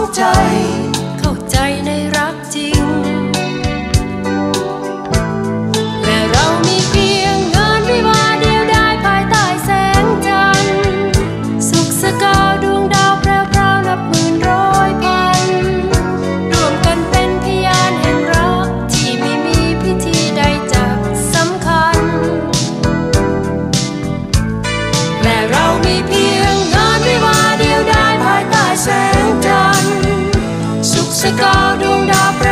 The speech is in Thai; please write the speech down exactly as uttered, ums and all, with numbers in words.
ใจเข้าใจในรักจริงและเรามีเพียงงานวิวาห์เดียวได้ภายใต้แสงจันทร์สุขสกาวดวงดาวแพรวพราวนับหมื่นร้อยพันร่วมกันเป็นพยานแห่งรักที่ไม่มีพิธีใดจะสำคัญและเรามีเพียงงานวิวาห์เดียวได้ภายใต้แสงจันทร์สุขสกาวดวงดาว